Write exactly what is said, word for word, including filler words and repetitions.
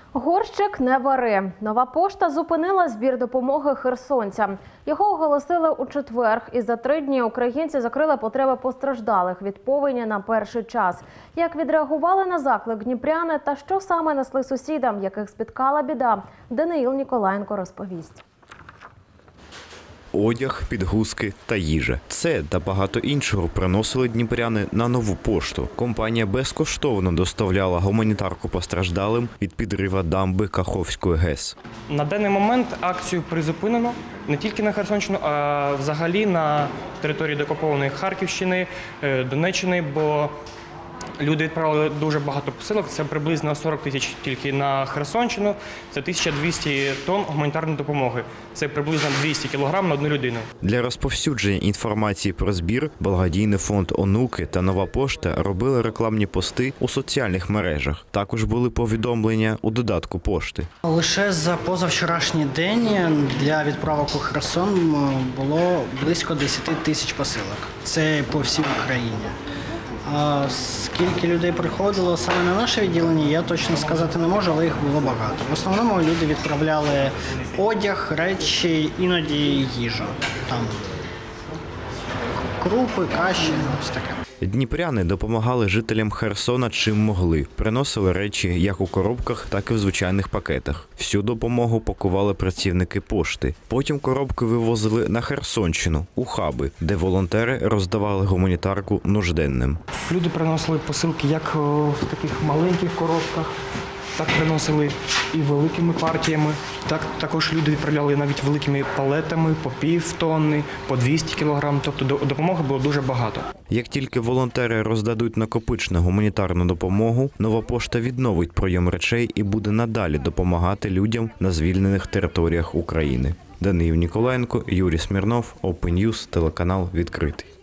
Горщик не вари. Нова пошта зупинила збір допомоги херсонцям. Його оголосили у четвер. І за три дні українці закрили потреби постраждалих від повені на перший час. Як відреагували на заклик дніпряни та що саме несли сусідам, яких спіткала біда, Даниїл Ніколаєнко розповість. Одяг, підгузки та їжа. Це та багато іншого приносили дніпряни на нову пошту. Компанія безкоштовно доставляла гуманітарку постраждалим від підрива дамби Каховської ГЕС. На даний момент акцію призупинено не тільки на Херсонщину, а взагалі на території деокупованої Харківщини, Донеччини, бо люди відправили дуже багато посилок, це приблизно сорок тисяч тільки на Херсонщину, це тисяча двісті тонн гуманітарної допомоги, це приблизно двісті кілограм на одну людину. Для розповсюдження інформації про збір благодійний фонд «Онуки» та «Нова пошта» робили рекламні пости у соціальних мережах. Також були повідомлення у додатку пошти. Лише за позавчорашній день для відправок у Херсон було близько десять тисяч посилок. Це по всій Україні. А скільки людей приходило саме на наше відділення, я точно сказати не можу, але їх було багато. В основному люди відправляли одяг, речі, іноді їжу. Там крупи, каші, ось таке. Дніпряни допомагали жителям Херсона чим могли. Приносили речі як у коробках, так і в звичайних пакетах. Всю допомогу пакували працівники пошти. Потім коробки вивозили на Херсонщину, у хаби, де волонтери роздавали гуманітарку нужденним. Люди приносили посилки як в таких маленьких коробках, так приносили і великими партіями. Так, також люди відправляли навіть великими палетами, по пів тонни, по двісті кілограм. Тобто допомоги було дуже багато. Як тільки волонтери роздадуть накопичену гуманітарну допомогу, Нова пошта відновить прийом речей і буде надалі допомагати людям на звільнених територіях України. Даниїл Ніколаєнко, Юрій Смірнов, Open News, телеканал «Відкритий».